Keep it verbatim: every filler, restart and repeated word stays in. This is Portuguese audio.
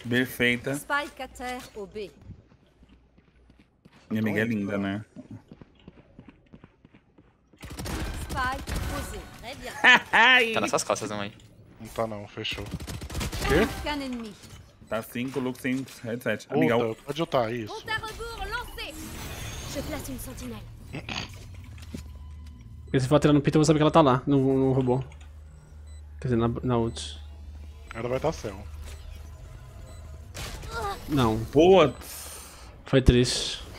Perfeita. Spike à terre au B. Minha amiga é linda, né? Spike posé. Très bien. Tá nessas costas, não, aí. Não tá não, fechou. Qu'un ennemi. Tá cinco, Lux sem headset. Amiga, Ulta, pode ultar, isso. Compte à rebours lancé. Je place une sentinelle. Porque se for atirar no pito, eu vou saber que ela tá lá, no, no robô. Quer dizer, na, na ult. Ela vai estar céu. Não, boa. foi triste.